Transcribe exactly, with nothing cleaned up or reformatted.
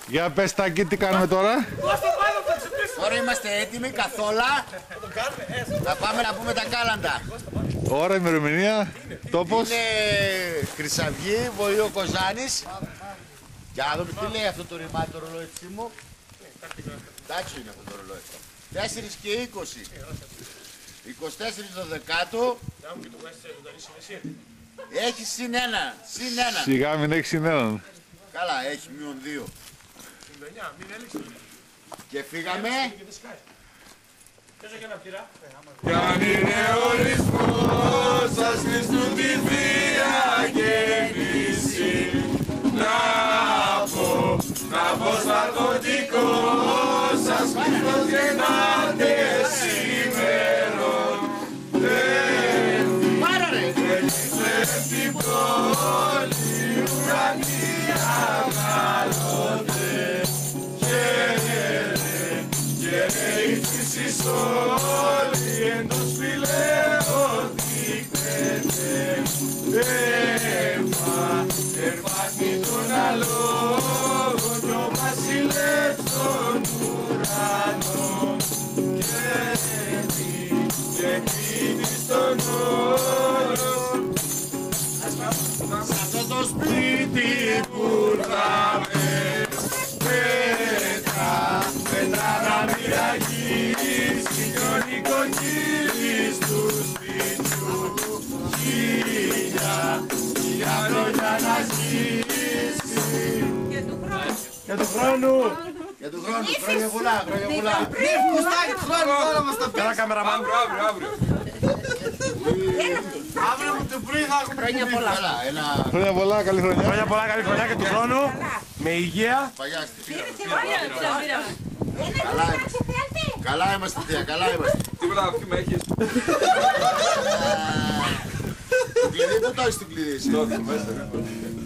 Για πες Τάκη, τι κάνουμε τώρα? Τώρα είμαστε έτοιμοι καθόλου. Θα πάμε να πούμε τα κάλαντα. Ώρα, ημερομηνία, τόπος. Είναι Χρυσαυγή, Βοήο Κοζάνης. Για να δούμε τι λέει αυτό το ρημάτι το ρολόι της μου. Εντάξει είναι αυτό το ρολόι. τέσσερα και είκοσι. είκοσι τέσσερα το δεκάτο. Έχει συν ένα. Συν ένα. Σιγά μην έχει συν έναν. Καλά, έχει μείον δύο. Και φύγαμε. Κι αν είναι ορισμός σας Χριστού τη Θεία Γέννηση, να πω, να πω στα κοντικό σας Χριστός γεννάται σήμερον. Έρχεται την πόλη ουρανία καλώνται και η φύσης όλη εν των σπηλαίων δείχνεται. Εύα, ερβάχνει τον αλόγο κι ο βασιλεύς των ουρανών και πίνει στον όρος. Σ' αυτό το σπίτι που θα με πέτρα, πέτρα να μοιραγείς κι ο νοικοκύρης του σπιτιού χίλια, χίλια χρόνια να ζήσει. Για του χρόνου! Για του χρόνου, χρόνια πολλά, χρόνια πολλά. Καλά καμεραμάν, αύριο, αύριο. Αύριο μου το πρωί θα έχουμε χρόνια πολλά. Χρόνια πολλά, καλή χρονιά. Χρόνια πολλά, καλή χρονιά και του χρόνου. Με υγεία. Καλά είμαστε. Καλά είμαστε, θεία, καλά είμαστε. Τίποτα αφήμα έχεις. Το κλειδί, πού το έχεις το κλειδί εσύ? Το έχω μέσα.